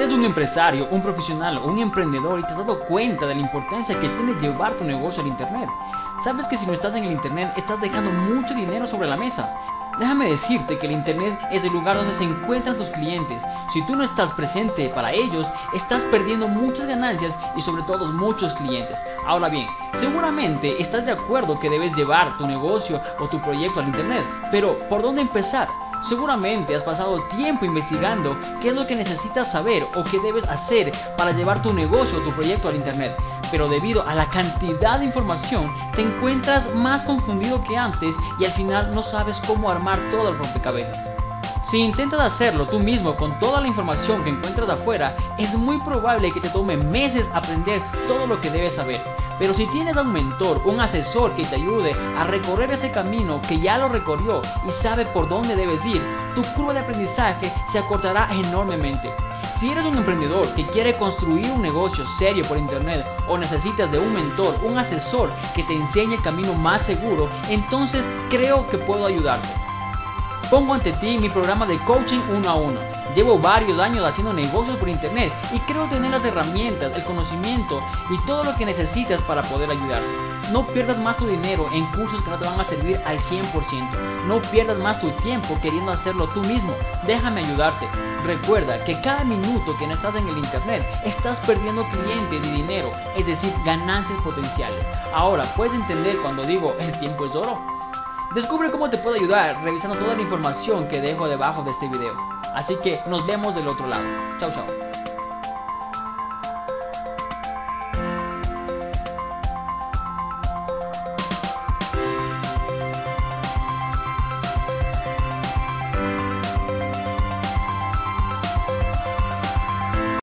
eres un empresario, un profesional o un emprendedor y te has dado cuenta de la importancia que tiene llevar tu negocio al internet, sabes que si no estás en el internet estás dejando mucho dinero sobre la mesa. Déjame decirte que el internet es el lugar donde se encuentran tus clientes. Si tú no estás presente para ellos, estás perdiendo muchas ganancias y sobre todo muchos clientes. Ahora bien, seguramente estás de acuerdo que debes llevar tu negocio o tu proyecto al internet, pero ¿por dónde empezar? Seguramente has pasado tiempo investigando qué es lo que necesitas saber o qué debes hacer para llevar tu negocio o tu proyecto al internet, pero debido a la cantidad de información te encuentras más confundido que antes y al final no sabes cómo armar todo el rompecabezas. Si intentas hacerlo tú mismo con toda la información que encuentras afuera, es muy probable que te tome meses aprender todo lo que debes saber. Pero si tienes a un mentor, un asesor que te ayude a recorrer ese camino que ya lo recorrió y sabe por dónde debes ir, tu curva de aprendizaje se acortará enormemente. Si eres un emprendedor que quiere construir un negocio serio por internet o necesitas de un mentor, un asesor que te enseñe el camino más seguro, entonces creo que puedo ayudarte. Pongo ante ti mi programa de coaching 1 a 1. Llevo varios años haciendo negocios por internet y creo tener las herramientas, el conocimiento y todo lo que necesitas para poder ayudarte. No pierdas más tu dinero en cursos que no te van a servir al 100%. No pierdas más tu tiempo queriendo hacerlo tú mismo. Déjame ayudarte. Recuerda que cada minuto que no estás en el internet estás perdiendo clientes y dinero, es decir, ganancias potenciales. Ahora, ¿puedes entender cuando digo el tiempo es oro? Descubre cómo te puedo ayudar revisando toda la información que dejo debajo de este video. Así que nos vemos del otro lado. Chao, chao.